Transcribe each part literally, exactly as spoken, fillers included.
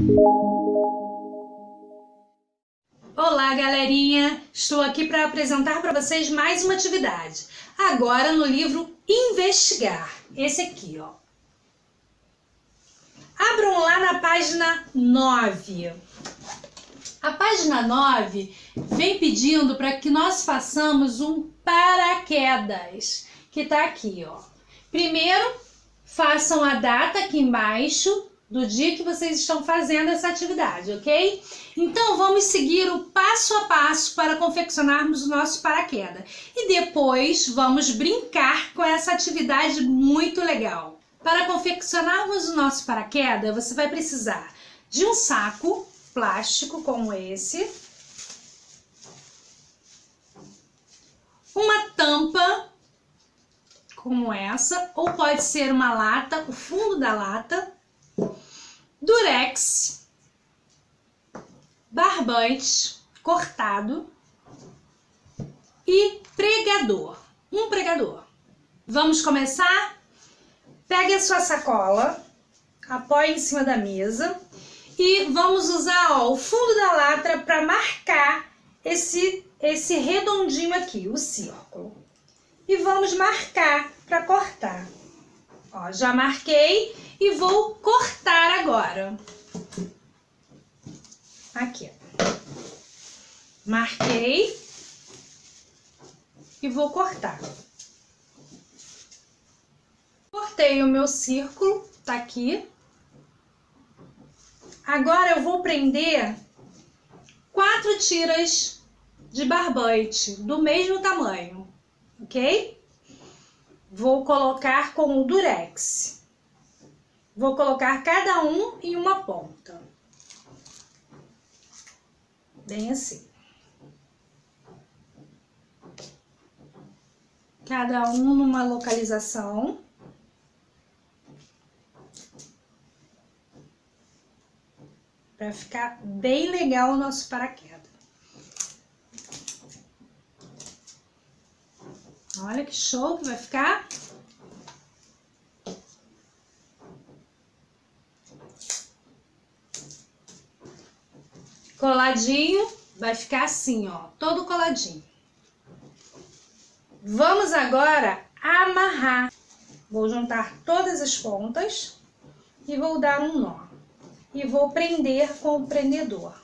Olá, galerinha! Estou aqui para apresentar para vocês mais uma atividade. Agora no livro Investigar. Esse aqui, ó. Abram lá na página nove. A página nove vem pedindo para que nós façamos um paraquedas, que está aqui, ó. Primeiro, façam a data aqui embaixo do dia que vocês estão fazendo essa atividade, ok? Então, vamos seguir o passo a passo para confeccionarmos o nosso paraquedas. E depois, vamos brincar com essa atividade muito legal. Para confeccionarmos o nosso paraquedas, você vai precisar de um saco plástico como esse, uma tampa como essa, ou pode ser uma lata, o fundo da lata, durex, barbante cortado e pregador, um pregador. Vamos começar? Pegue a sua sacola, apoie em cima da mesa e vamos usar, ó, o fundo da lata para marcar esse, esse redondinho aqui, o círculo. E vamos marcar para cortar. Ó, já marquei e vou cortar agora. Aqui, ó. Marquei e vou cortar. Cortei o meu círculo, tá aqui. Agora eu vou prender quatro tiras de barbante do mesmo tamanho, ok? Vou colocar com o durex. Vou colocar cada um em uma ponta. Bem assim. Cada um numa localização. Para ficar bem legal o nosso paraquedas. Olha que show que vai ficar. Coladinho, vai ficar assim, ó, todo coladinho. Vamos agora amarrar. Vou juntar todas as pontas e vou dar um nó. E vou prender com o prendedor.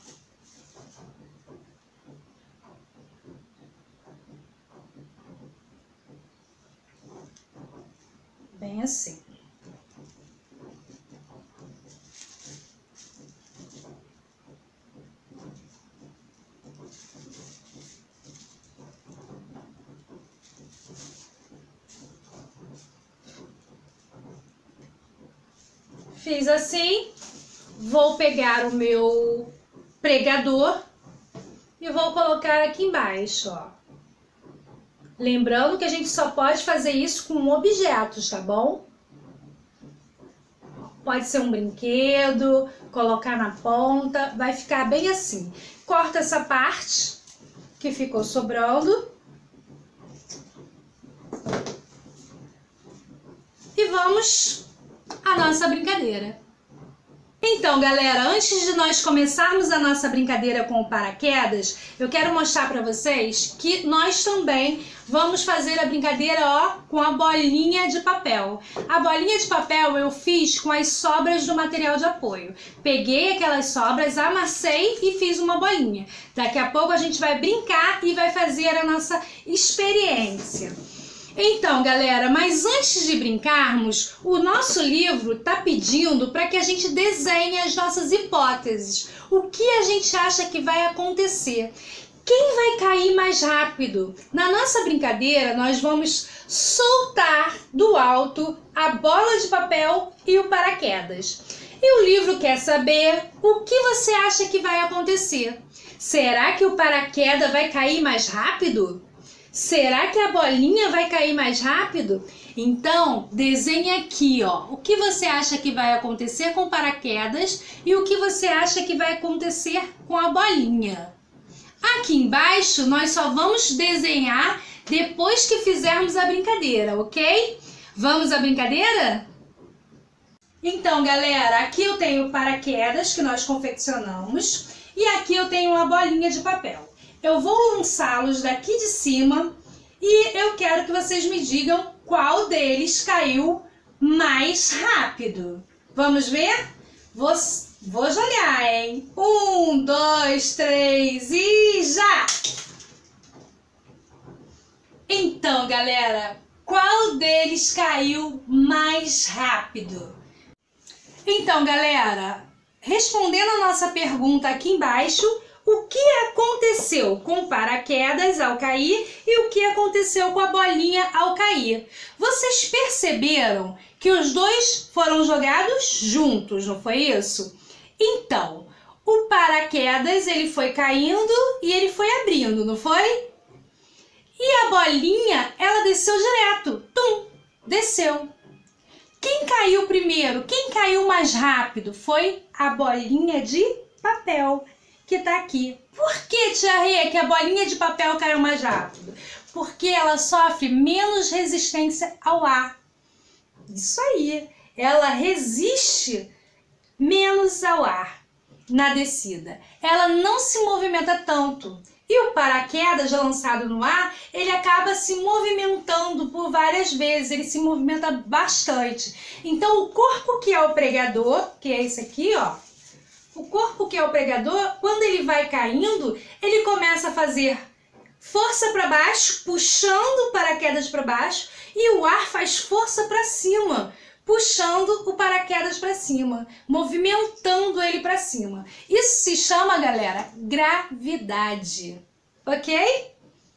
Bem assim. Fiz assim. Vou pegar o meu pregador e vou colocar aqui embaixo, ó. Lembrando que a gente só pode fazer isso com objetos, tá bom? Pode ser um brinquedo, colocar na ponta, vai ficar bem assim. Corta essa parte que ficou sobrando. E vamos à nossa brincadeira. Então, galera, antes de nós começarmos a nossa brincadeira com o paraquedas, eu quero mostrar para vocês que nós também vamos fazer a brincadeira, ó, com a bolinha de papel. A bolinha de papel eu fiz com as sobras do material de apoio. Peguei aquelas sobras, amassei e fiz uma bolinha. Daqui a pouco a gente vai brincar e vai fazer a nossa experiência. Então, galera, mas antes de brincarmos, o nosso livro está pedindo para que a gente desenhe as nossas hipóteses. O que a gente acha que vai acontecer? Quem vai cair mais rápido? Na nossa brincadeira, nós vamos soltar do alto a bola de papel e o paraquedas. E o livro quer saber o que você acha que vai acontecer. Será que o paraquedas vai cair mais rápido? Será que a bolinha vai cair mais rápido? Então, desenhe aqui, ó, o que você acha que vai acontecer com o paraquedas e o que você acha que vai acontecer com a bolinha. Aqui embaixo, nós só vamos desenhar depois que fizermos a brincadeira, ok? Vamos à brincadeira? Então, galera, aqui eu tenho o paraquedas que nós confeccionamos e aqui eu tenho uma bolinha de papel. Eu vou lançá-los daqui de cima e eu quero que vocês me digam qual deles caiu mais rápido. Vamos ver? Vou, vou olhar, hein? Um, dois, três e já! Então, galera, qual deles caiu mais rápido? Então, galera, respondendo a nossa pergunta aqui embaixo, o que aconteceu com o paraquedas ao cair e o que aconteceu com a bolinha ao cair? Vocês perceberam que os dois foram jogados juntos, não foi isso? Então, o paraquedas ele foi caindo e ele foi abrindo, não foi? E a bolinha, ela desceu direto. Tum! Desceu. Quem caiu primeiro? Quem caiu mais rápido? Foi a bolinha de papel, que tá aqui. Por que, tia Rê, que a bolinha de papel caiu mais rápido? Porque ela sofre menos resistência ao ar. Isso aí. Ela resiste menos ao ar na descida. Ela não se movimenta tanto. E o paraquedas lançado no ar, ele acaba se movimentando por várias vezes, ele se movimenta bastante. Então, o corpo que é o pregador, que é esse aqui, ó, o corpo que é o pregador, quando ele vai caindo, ele começa a fazer força para baixo, puxando o paraquedas para baixo, e o ar faz força para cima, puxando o paraquedas para cima, movimentando ele para cima. Isso se chama, galera, gravidade, ok?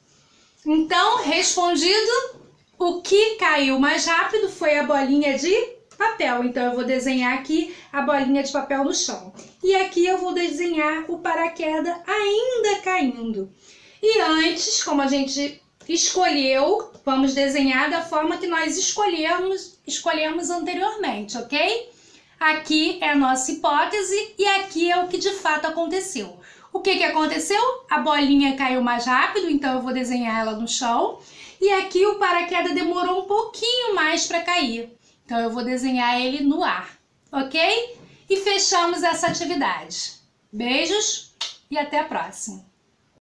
Então, respondido, o que caiu mais rápido foi a bolinha de papel. Então, eu vou desenhar aqui a bolinha de papel no chão. E aqui eu vou desenhar o paraquedas ainda caindo. E antes, como a gente escolheu, vamos desenhar da forma que nós escolhemos, escolhemos anteriormente, ok? Aqui é a nossa hipótese e aqui é o que de fato aconteceu. O que que aconteceu? A bolinha caiu mais rápido, então eu vou desenhar ela no chão. E aqui o paraquedas demorou um pouquinho mais para cair, então eu vou desenhar ele no ar, ok? E fechamos essa atividade. Beijos e até a próxima!